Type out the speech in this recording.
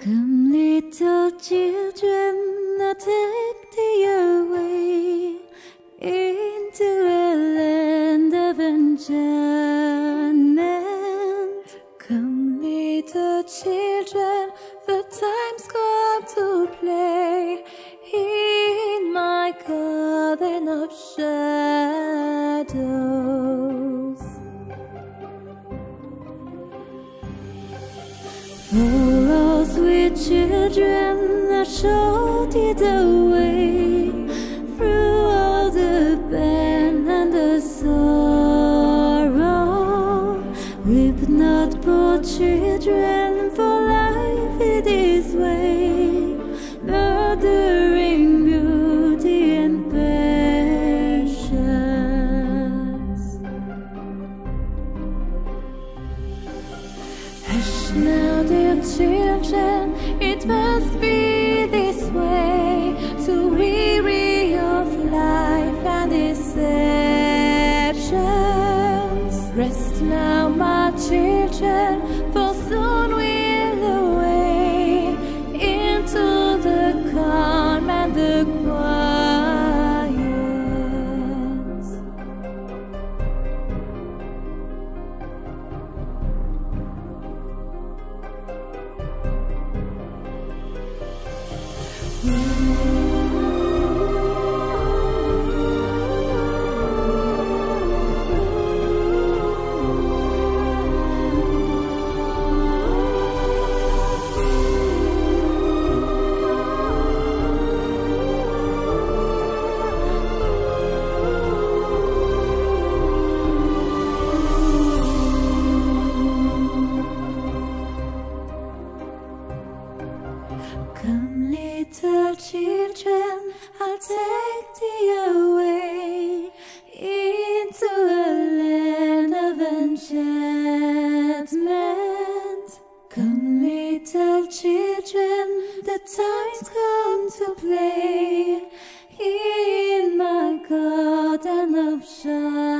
Come little children, I'll take thee away into a land of enchantment. Come little children, the time's come to play in my garden of shadows. For all sweet children, I show thee the way through all the pain and the sorrow. Weep not, poor children, for life it is way, murdering beauty and patience. Hush now, dear children, it must be this way, so weary of life and deceptions. Rest now, my children, for soon we'll away into the calm and the quiet. Come little children, I'll take thee away into a land of enchantment. Come little children, the time's come to play in my garden of shadows.